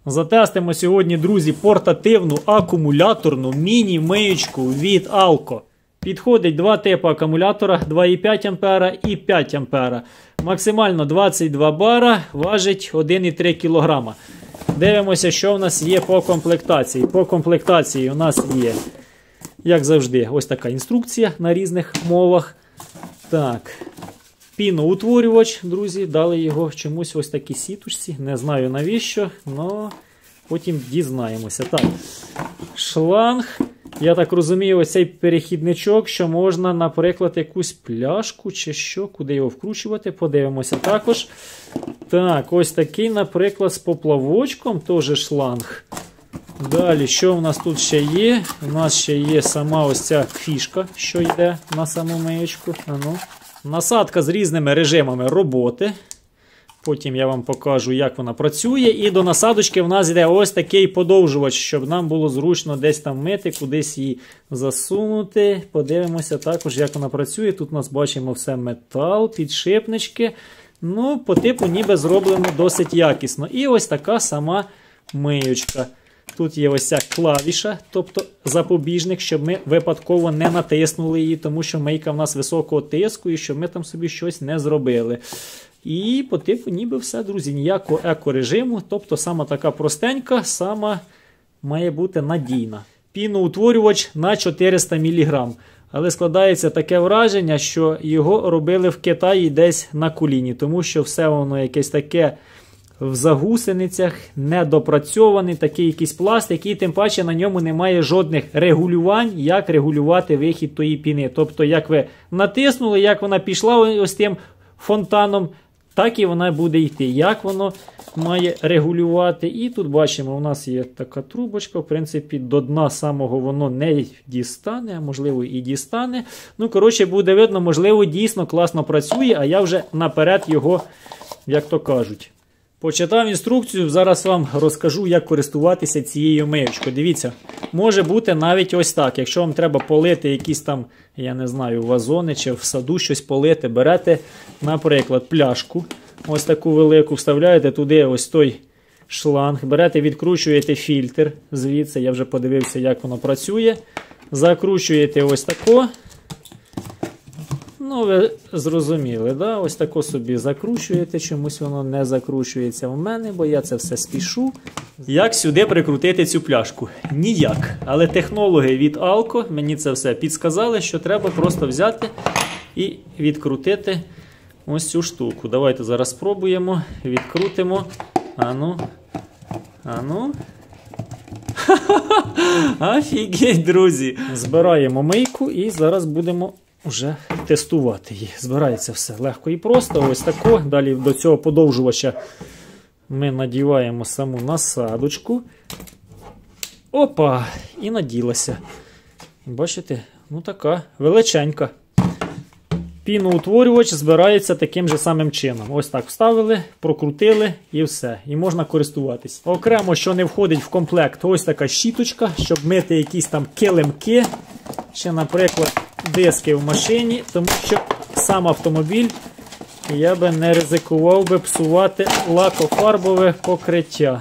Затестимо сьогодні, друзі, портативну акумуляторну міні-миючку від Alco. Підходить два типи акумулятора 2,5 А і 5 А. Максимально 22 бара, важить 1,3 кг. Дивимося, що в нас є по комплектації. По комплектації у нас є, як завжди, ось така інструкція на різних мовах. Так, піноутворювач, друзі, дали його чомусь ось такій сіточці. Не знаю навіщо, але потім дізнаємося. Так, шланг. Я так розумію, ось цей перехідничок, що можна, наприклад, якусь пляшку чи що, куди його вкручувати, подивимося також. Так, ось такий, наприклад, з поплавочком, теж шланг. Далі, що в нас тут ще є? У нас ще є сама ось ця фішка, що йде на саму миючку. Насадка з різними режимами роботи. Потім я вам покажу, як вона працює. І до насадочки в нас йде ось такий подовжувач, щоб нам було зручно десь там мити, кудись її засунути. Подивимося також, як вона працює. Тут у нас бачимо все метал, підшипнички. Ну, по типу ніби зроблено досить якісно. І ось така сама миючка. Тут є ось ця клавіша, тобто запобіжник, щоб ми випадково не натиснули її, тому що мийка в нас високого тиску, і щоб ми там собі щось не зробили. І по типу ніби все, друзі, ніякого екорежиму, тобто сама така простенька, сама має бути надійна. Піноутворювач на 400 мг. Але складається таке враження, що його робили в Китаї десь на коліні, тому що все воно якесь таке в загусеницях, недопрацьований, такий якийсь пластик, і тим паче на ньому немає жодних регулювань, як регулювати вихід тої піни. Тобто, як ви натиснули, як вона пішла ось тим фонтаном, так і вона буде йти. Як воно має регулювати. І тут бачимо, у нас є така трубочка, в принципі, до дна самого воно не дістане, а можливо і дістане. Ну, коротше, буде видно, можливо, дійсно класно працює, а я вже наперед його, як то кажуть, почитав інструкцію, зараз вам розкажу, як користуватися цією миючкою. Дивіться, може бути навіть ось так. Якщо вам треба полити якісь там, я не знаю, вазони чи в саду щось полити, берете, наприклад, пляшку, ось таку велику, вставляєте туди ось той шланг, берете, відкручуєте фільтр звідси, я вже подивився, як воно працює, закручуєте ось тако. Ну, ви зрозуміли, да? Ось тако собі закручуєте, чомусь воно не закручується в мене, бо я це все спішу. Як сюди прикрутити цю пляшку? Ніяк. Але технологи від Alco мені це все підсказали, що треба просто взяти і відкрутити ось цю штуку. Давайте зараз спробуємо, відкрутимо. Ану. Офігеть, друзі! Збираємо мийку і зараз будемо вже тестувати її. Збирається все легко і просто. Ось тако. Далі до цього подовжувача ми надіваємо саму насадочку. Опа! І наділася. Бачите? Ну така величенька. Піноутворювач збирається таким же самим чином. Ось так вставили, прокрутили і все. І можна користуватись. Окремо, що не входить в комплект, ось така щіточка, щоб мити якісь там килимки. Ще, наприклад, диски в машині, тому що сам автомобіль я би не ризикував би псувати лакофарбове покриття.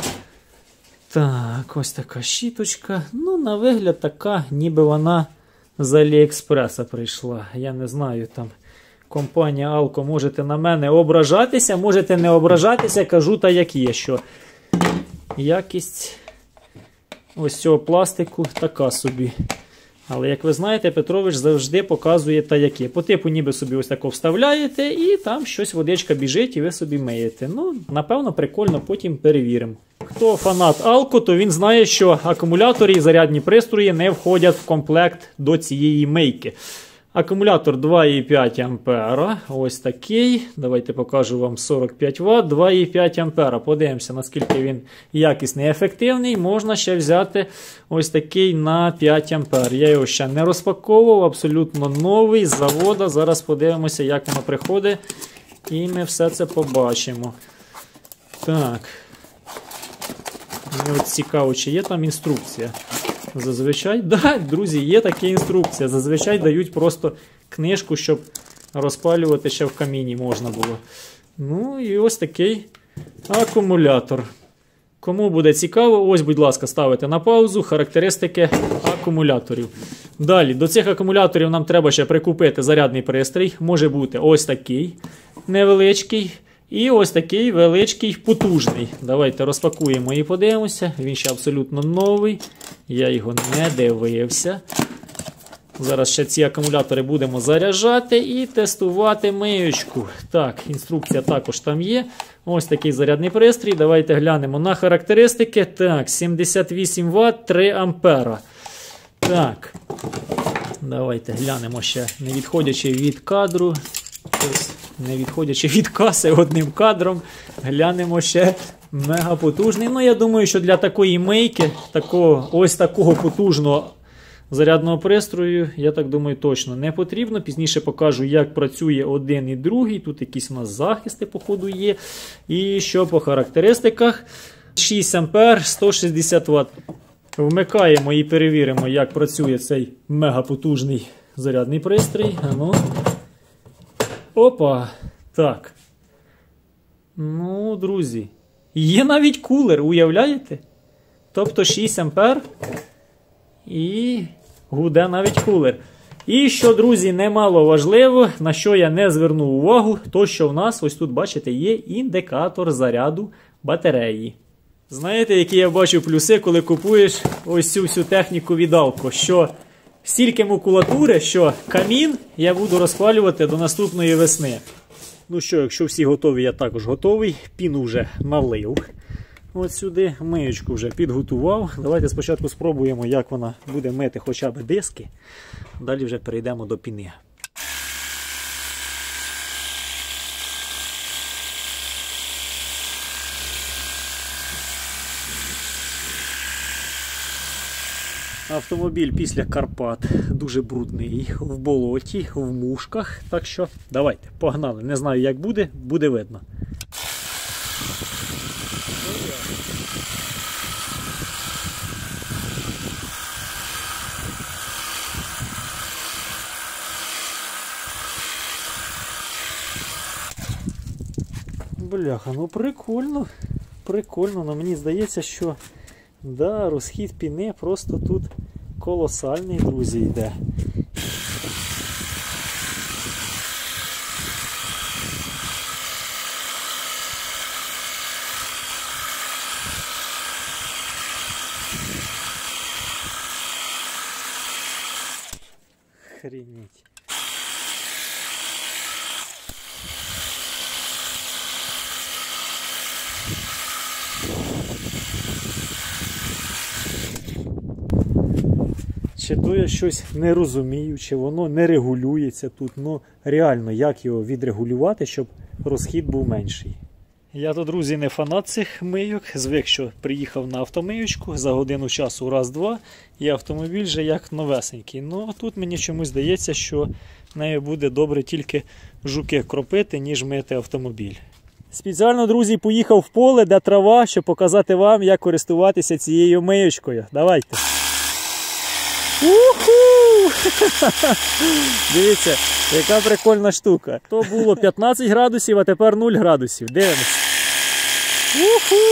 Так, ось така щіточка. Ну, на вигляд така, ніби вона з Аліекспреса прийшла. Я не знаю, там компанія Alco, можете на мене ображатися, можете не ображатися, кажу та як є, що якість ось цього пластику така собі. Але, як ви знаєте, Петрович завжди показує та яке. По типу ніби собі ось тако вставляєте, і там щось водичка біжить, і ви собі миєте. Ну, напевно, прикольно, потім перевіримо. Хто фанат Alco, то він знає, що акумулятори і зарядні пристрої не входять в комплект до цієї мийки. Акумулятор 2,5 А, ось такий. Давайте покажу вам 45 Вт, 2,5 А. Подивимося, наскільки він якісний і ефективний. Можна ще взяти ось такий на 5 А. Я його ще не розпаковував, абсолютно новий, з завода. Зараз подивимося, як воно приходить. І ми все це побачимо. Так. Мені от цікаво, чи є там інструкція. Зазвичай, да, друзі, є така інструкція. Зазвичай дають просто книжку, щоб розпалювати ще в каміні можна було. Ну і ось такий акумулятор. Кому буде цікаво, ось, будь ласка, ставите на паузу характеристики акумуляторів. Далі, до цих акумуляторів нам треба ще прикупити зарядний пристрій. Може бути ось такий невеличкий і ось такий величкий потужний. Давайте розпакуємо і подивимося. Він ще абсолютно новий. Я його не дивився. Зараз ще ці акумулятори будемо заряджати і тестувати миючку. Так, інструкція також там є. Ось такий зарядний пристрій. Давайте глянемо на характеристики. Так, 78 Вт, 3 ампера. Так, давайте глянемо ще, не відходячи від кадру. Ось, не відходячи від каси одним кадром, глянемо ще мегапотужний. Ну, я думаю, що для такої мийки, ось такого потужного зарядного пристрою, я так думаю, точно не потрібно. Пізніше покажу, як працює один і другий. Тут якісь у нас захисти, походу, є. І що по характеристиках? 6 ампер, 160 Вт. Вмикаємо і перевіримо, як працює цей мегапотужний зарядний пристрій. Ну. Опа. Так. Ну, друзі. Є навіть кулер, уявляєте? Тобто 6 ампер і гуде навіть кулер. І що, друзі, немало важливо, на що я не звернув увагу, то що в нас, ось тут, бачите, є індикатор заряду батареї. Знаєте, які я бачу плюси, коли купуєш ось цю всю техніку від Alco? Що стільки макулатури, що камін я буду розпалювати до наступної весни. Ну що, якщо всі готові, я також готовий. Піну вже налив. От сюди миючку вже підготував. Давайте спочатку спробуємо, як вона буде мити хоча б диски. Далі вже перейдемо до піни. Автомобіль після Карпат дуже брудний, в болоті, в мушках. Так що давайте, погнали. Не знаю, як буде, буде видно. Бляха, ну прикольно. Прикольно, але мені здається, що да, розхід піни просто тут колосальний, друзі, йде. Охренеть. Чи то я щось не розумію, чи воно не регулюється тут. Ну, реально, як його відрегулювати, щоб розхід був менший. Я то, друзі, не фанат цих мийок. Звик, що приїхав на автомиючку, за годину часу раз-два, і автомобіль вже як новесенький. Ну, тут мені чомусь здається, що нею буде добре тільки жуки кропити, ніж мити автомобіль. Спеціально, друзі, поїхав в поле, де трава, щоб показати вам, як користуватися цією миючкою. Давайте. Уху! Дивіться, яка прикольна штука. То було 15 градусів, а тепер 0 градусів. Дивимось. Уху!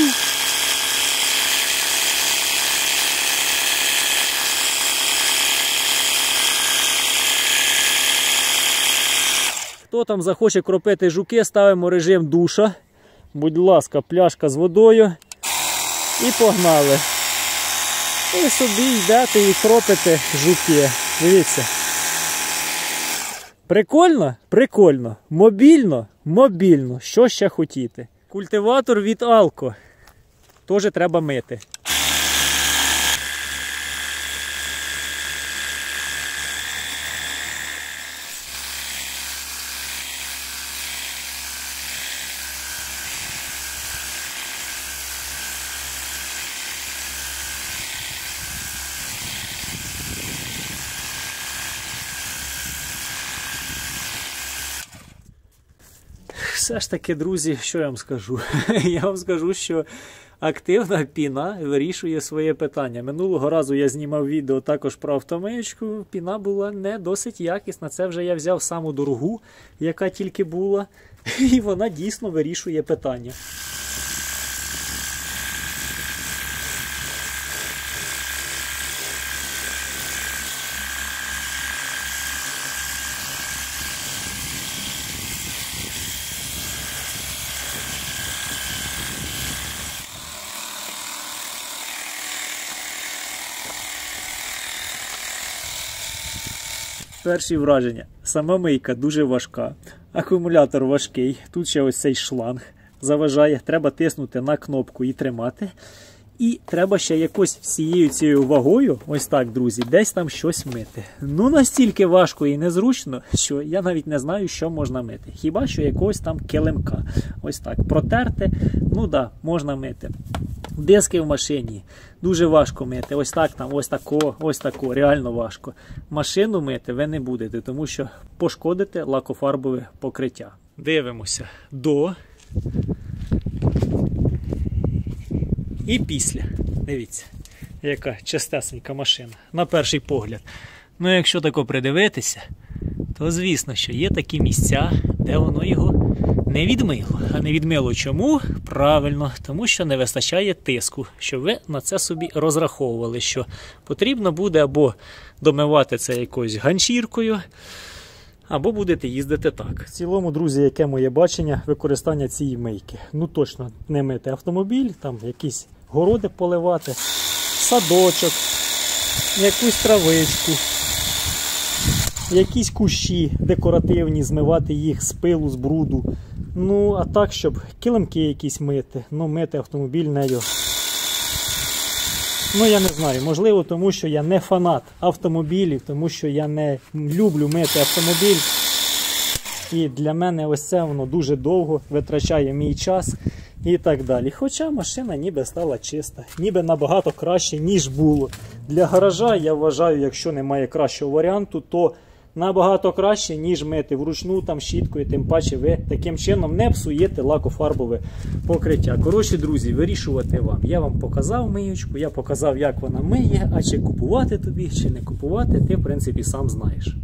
Хто там захоче кропити жуки, ставимо режим душа. Будь ласка, пляшка з водою. І погнали. І собі йдете і кропите жуки. Дивіться. Прикольно? Прикольно. Мобільно? Мобільно. Що ще хотіти? Культиватор від Alco. Теж треба мити. Все ж таки, друзі, що я вам скажу? Я вам скажу, що активна піна вирішує своє питання. Минулого разу я знімав відео також про автомиючку. Піна була не досить якісна. Це вже я взяв саму дорогу, яка тільки була. І вона дійсно вирішує питання. Перші враження. Сама мийка дуже важка. Акумулятор важкий. Тут ще ось цей шланг заважає. Треба тиснути на кнопку і тримати. І треба ще якось всією цією вагою, ось так, друзі, десь там щось мити. Ну, настільки важко і незручно, що я навіть не знаю, що можна мити. Хіба що якогось там килимка. Ось так, протерти, ну да, можна мити. Диски в машині дуже важко мити. Ось так там, ось тако, реально важко. Машину мити ви не будете, тому що пошкодите лакофарбове покриття. Дивимося до і після. Дивіться, яка чистесенька машина. На перший погляд. Ну, якщо тако придивитися, то звісно, що є такі місця, де воно його не відмило. А не відмило чому? Правильно, тому що не вистачає тиску, щоб ви на це собі розраховували, що потрібно буде або домивати це якоюсь ганчіркою, або будете їздити так. В цілому, друзі, яке моє бачення використання цієї мийки? Ну точно не мити автомобіль, там якісь городи поливати, садочок, якусь травичку, якісь кущі декоративні, змивати їх з пилу, з бруду. Ну, а так, щоб килимки якісь мити, ну мити автомобіль нею. Ну, я не знаю, можливо, тому що я не фанат автомобілів, тому що я не люблю мити автомобіль. І для мене ось це воно дуже довго витрачає мій час і так далі. Хоча машина ніби стала чиста, ніби набагато краще, ніж було. Для гаража, я вважаю, якщо немає кращого варіанту, то набагато краще, ніж мити вручну там щіткою, тим паче ви таким чином не псуєте лакофарбове покриття. Коротше, друзі, вирішувати вам. Я вам показав миючку, я показав, як вона миє, а чи купувати тобі, чи не купувати, ти, в принципі, сам знаєш.